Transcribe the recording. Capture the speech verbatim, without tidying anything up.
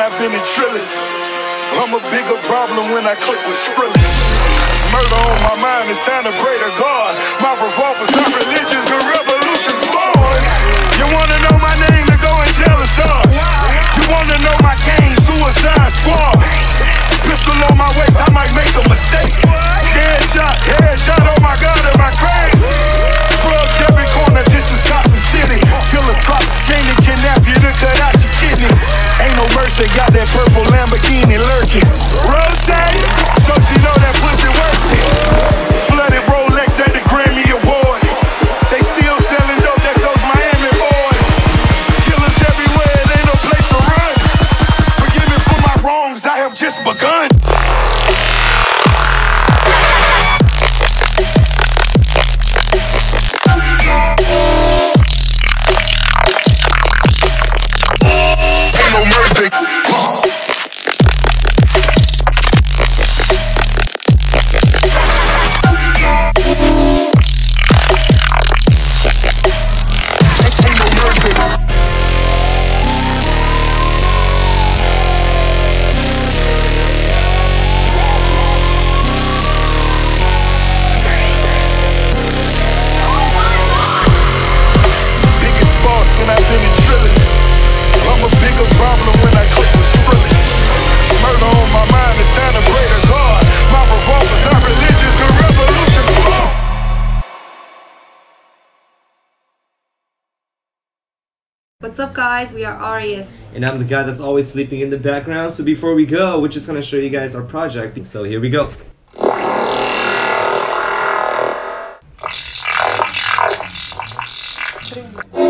I've been in Trillis. I'm a bigger problem when I click with Skrillex. Murder on my mind, it's time to pray to God. My revolver's not religious, the revolution's born. You wanna know my name, to go and tell us all. You wanna know my gang, Suicide Squad. Pistol on my waist, I might make a mistake. Headshot, headshot, oh my God, am I crazy? Drugs every corner, this is Gotham City. Killer drop, chain and kidnap you to cut out your kidney. Ain't no mercy, got that purple Lamborghini lurking. Rose, so she know that pussy worth it. Flooded Rolex at the Grammy Awards. They still selling dope, that's those Miami boys. Killers everywhere, it ain't no place to run. Forgive me for my wrongs, I have just begun. Ain't no mercy. What's up guys, we are Arius. And I'm the guy that's always sleeping in the background. So before we go, we're just gonna show you guys our project. So here we go. Three.